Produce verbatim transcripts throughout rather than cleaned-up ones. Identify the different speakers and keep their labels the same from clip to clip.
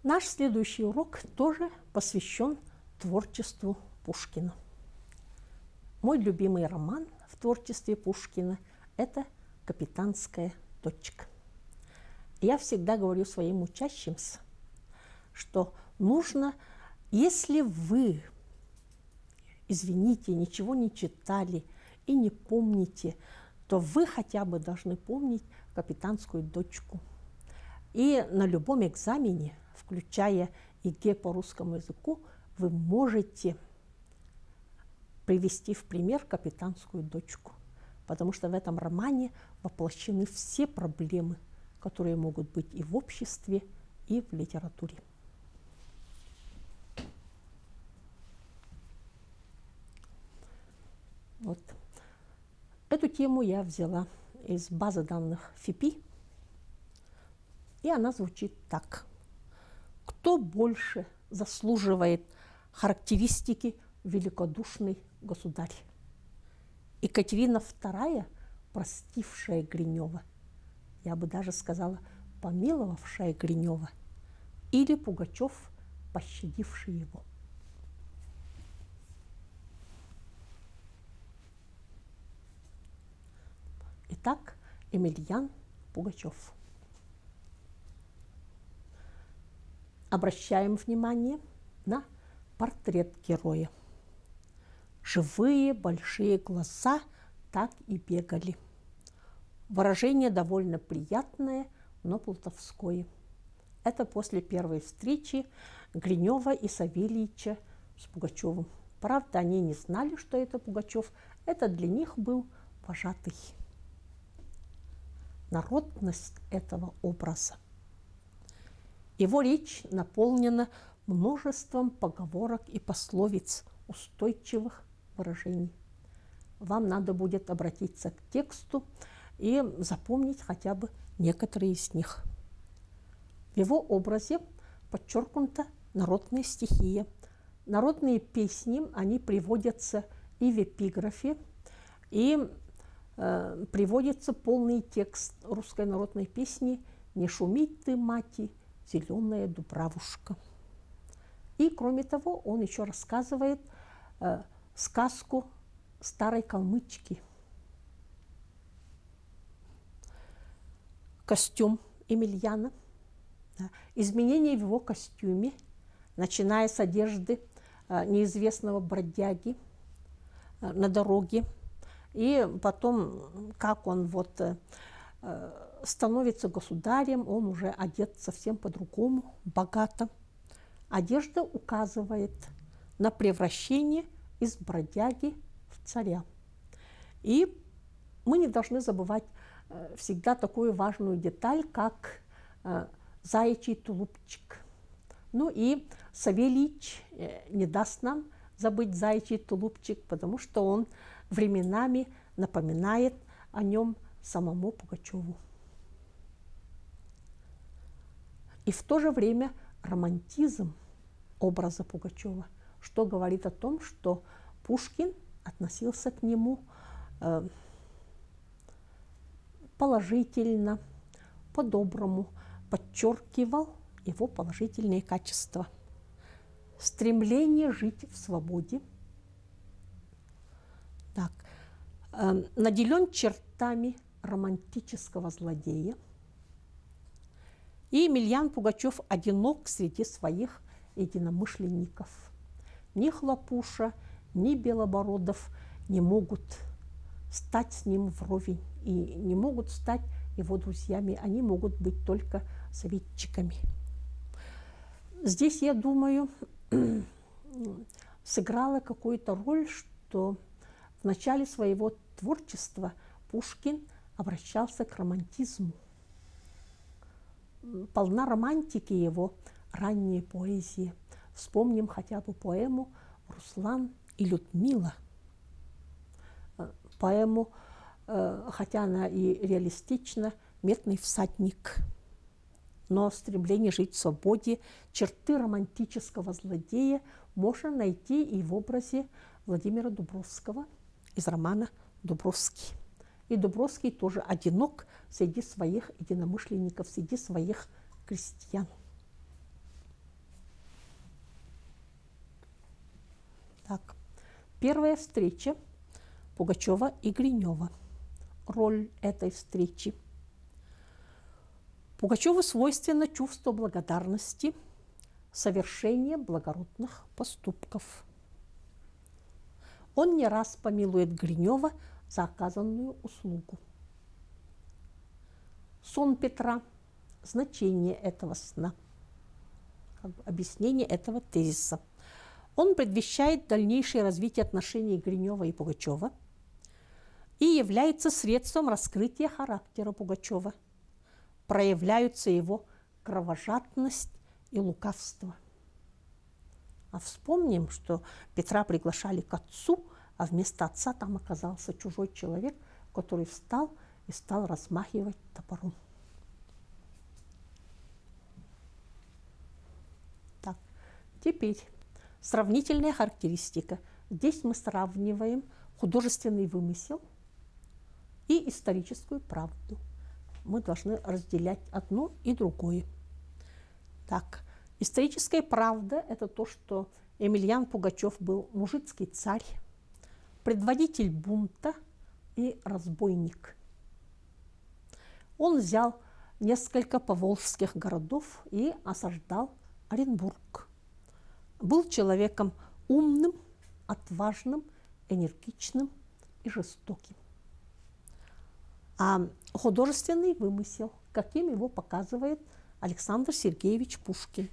Speaker 1: Наш следующий урок тоже посвящен творчеству Пушкина. Мой любимый роман в творчестве Пушкина – это «Капитанская дочка». Я всегда говорю своим учащимся, что нужно, если вы, извините, ничего не читали и не помните, то вы хотя бы должны помнить «Капитанскую дочку». И на любом экзамене, включая ЕГЭ по русскому языку, вы можете привести в пример «Капитанскую дочку», потому что в этом романе воплощены все проблемы, которые могут быть и в обществе, и в литературе. Вот. Эту тему я взяла из базы данных ФИПИ, и она звучит так. Кто больше заслуживает характеристики великодушный государь? Екатерина вторая, простившая Гринева, я бы даже сказала, помиловавшая Гринева, или Пугачев, пощадивший его? Итак, Емельян Пугачев. Обращаем внимание на портрет героя. Живые большие глаза так и бегали. Выражение довольно приятное, но плутовское. Это после первой встречи Гринева и Савельича с Пугачевым. Правда, они не знали, что это Пугачев. Это для них был вожатый. Народность этого образа. Его речь наполнена множеством поговорок и пословиц, устойчивых выражений. Вам надо будет обратиться к тексту и запомнить хотя бы некоторые из них. В его образе подчеркнута народная стихия. Народные песни, они приводятся и в эпиграфе, и э, приводится полный текст русской народной песни «Не шуми ты, мати, зеленая дубравушка». И, кроме того, он еще рассказывает э, сказку старой калмычки. Костюм Емельяна, да, изменения в его костюме, начиная с одежды э, неизвестного бродяги э, на дороге, и потом, как он вот э, становится государем, он уже одет совсем по-другому, богато. Одежда указывает на превращение из бродяги в царя. И мы не должны забывать э, всегда такую важную деталь, как э, заячий тулупчик. Ну и Савельич э, не даст нам забыть заячий тулупчик, потому что он временами напоминает о нем самому Пугачеву. И в то же время романтизм образа Пугачева, что говорит о том, что Пушкин относился к нему э, положительно, по-доброму, подчеркивал его положительные качества. Стремление жить в свободе. Так, э, наделен чертами романтического злодея. И Емельян Пугачев одинок среди своих единомышленников. Ни Хлопуша, ни Белобородов не могут стать с ним вровень и не могут стать его друзьями. Они могут быть только советчиками. Здесь, я думаю, сыграла какую-то роль, что в начале своего творчества Пушкин обращался к романтизму. Полна романтики его ранняя поэзия. Вспомним хотя бы поэму «Руслан и Людмила». Поэму, хотя она и реалистична, «Медный всадник». Но стремление жить в свободе, черты романтического злодея можно найти и в образе Владимира Дубровского из романа «Дубровский». И Дубровский тоже одинок среди своих единомышленников, среди своих крестьян. Первая встреча Пугачева и Гринева. Роль этой встречи. Пугачеву свойственно чувство благодарности, совершение благородных поступков. Он не раз помилует Гринева за оказанную услугу. Сон Петра – значение этого сна, объяснение этого тезиса. Он предвещает дальнейшее развитие отношений Гринева и Пугачева и является средством раскрытия характера Пугачева. Проявляются его кровожадность и лукавство. А вспомним, что Петра приглашали к отцу, а вместо отца там оказался чужой человек, который встал и стал размахивать топором. Так, теперь сравнительная характеристика. Здесь мы сравниваем художественный вымысел и историческую правду. Мы должны разделять одно и другое. Так, историческая правда – это то, что Емельян Пугачев был мужицкий царь, предводитель бунта и разбойник. Он взял несколько поволжских городов и осаждал Оренбург. Был человеком умным, отважным, энергичным и жестоким. А художественный вымысел, каким его показывает Александр Сергеевич Пушкин.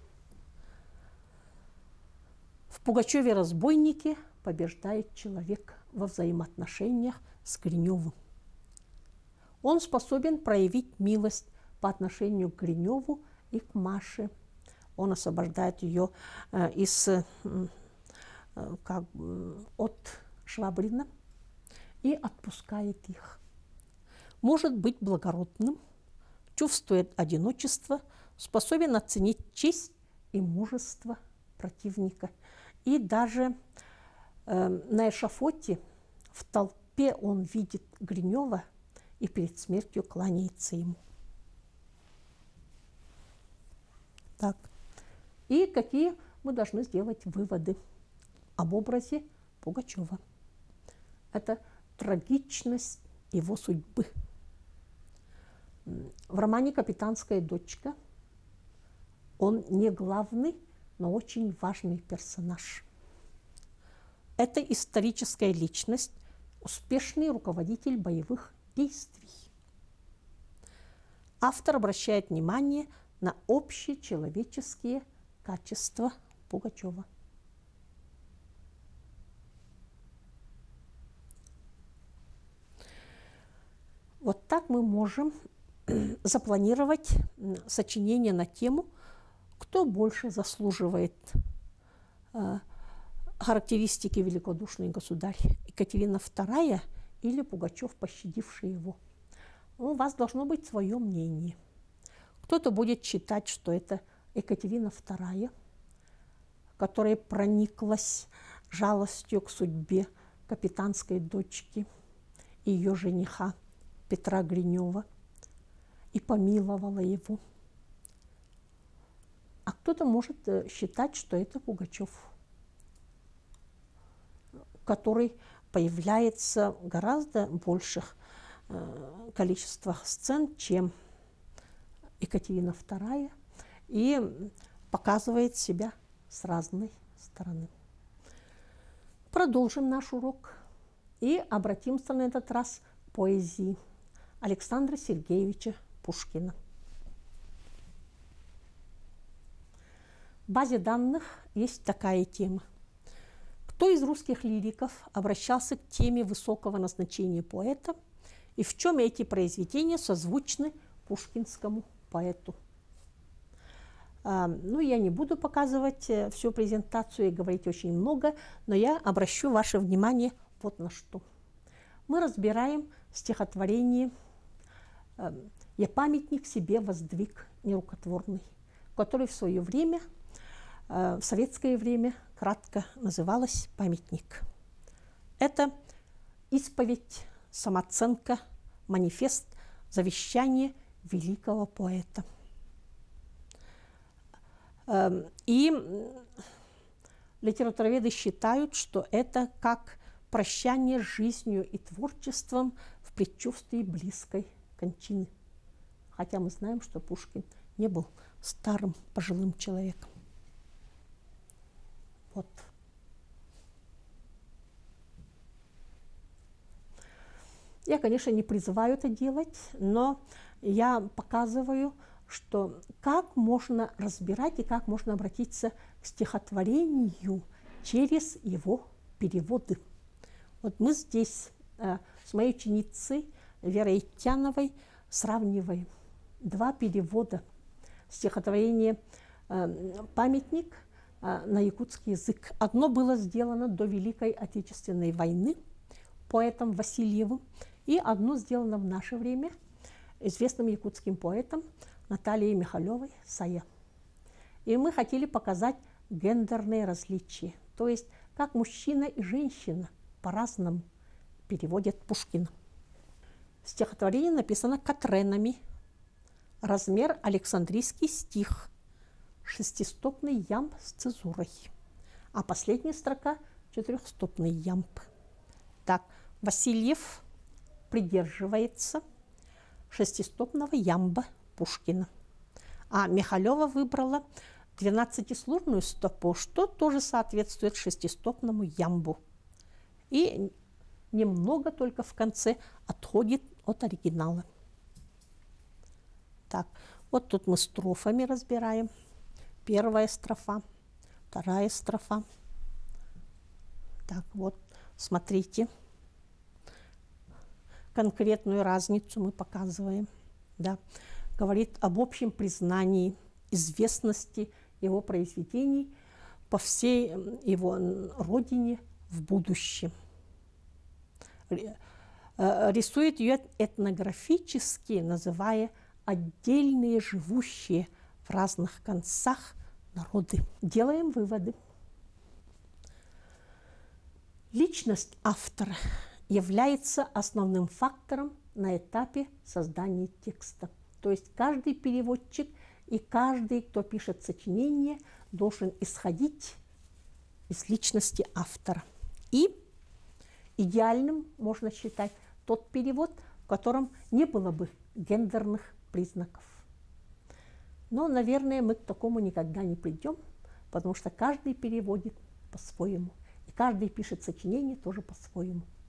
Speaker 1: В Пугачеве-разбойнике побеждает человек во взаимоотношениях с Гриневым. Он способен проявить милость по отношению к Гриневу и к Маше. Он освобождает ее э, из, э, как, от Швабрина и отпускает их. Может быть благородным, чувствует одиночество, способен оценить честь и мужество противника. И даже э, на эшафоте в толпе он видит Гринева и перед смертью кланяется ему. Так. И какие мы должны сделать выводы об образе Пугачева? Это трагичность его судьбы. В романе «Капитанская дочка» он не главный, но очень важный персонаж. Это историческая личность, успешный руководитель боевых действий. Автор обращает внимание на общечеловеческие качества Пугачева. Вот так мы можем запланировать сочинение на тему, кто больше заслуживает э, характеристики великодушный государь, Екатерина вторая или Пугачев, пощадивший его. У вас должно быть свое мнение. Кто-то будет считать, что это Екатерина вторая, которая прониклась жалостью к судьбе капитанской дочки и ее жениха Петра Гринева и помиловала его. А кто-то может считать, что это Пугачев, который появляется в гораздо больших э, количествах сцен, чем Екатерина вторая, и показывает себя с разной стороны. Продолжим наш урок и обратимся на этот раз к поэзии Александра Сергеевича Пушкина. В базе данных есть такая тема. Кто из русских лириков обращался к теме высокого назначения поэта и в чем эти произведения созвучны пушкинскому поэту? А, ну, я не буду показывать всю презентацию и говорить очень много, но я обращу ваше внимание вот на что. Мы разбираем стихотворение «Я памятник себе воздвиг нерукотворный», который в свое время, в советское время, кратко называлось «Памятник». Это исповедь, самооценка, манифест, завещание великого поэта. И литературоведы считают, что это как прощание с жизнью и творчеством в предчувствии близкой кончины. Хотя мы знаем, что Пушкин не был старым пожилым человеком. Вот. Я, конечно, не призываю это делать, но я показываю, что как можно разбирать и как можно обратиться к стихотворению через его переводы. Вот мы здесь э, с моей ученицей Верой Итьяновой сравниваем два перевода стихотворения э, «Памятник» э, на якутский язык. Одно было сделано до Великой Отечественной войны поэтом Васильевым, и одно сделано в наше время известным якутским поэтом Натальей Михалевой «Сая». И мы хотели показать гендерные различия, то есть как мужчина и женщина по-разному переводят Пушкина. Стихотворение написано катренами. Размер Александрийский стих. Шестистопный ямб с цезурой. А последняя строка четырехстопный ямб. Так, Васильев придерживается шестистопного ямба Пушкина. А Михалева выбрала двенадцатислурную стопу, что тоже соответствует шестистопному ямбу. И немного только в конце отходит от оригинала. Так, вот тут мы строфами разбираем. Первая строфа, вторая строфа. Так, вот, смотрите. Конкретную разницу мы показываем. Да. Говорит об общем признании известности его произведений по всей его родине в будущем. Рисует ее этнографически, называя отдельные живущие в разных концах народы. Делаем выводы. Личность автора является основным фактором на этапе создания текста. То есть каждый переводчик и каждый, кто пишет сочинение, должен исходить из личности автора. И идеальным можно считать тот перевод, в котором не было бы гендерных признаков. Но, наверное, мы к такому никогда не придем, потому что каждый переводит по-своему. И каждый пишет сочинение тоже по-своему.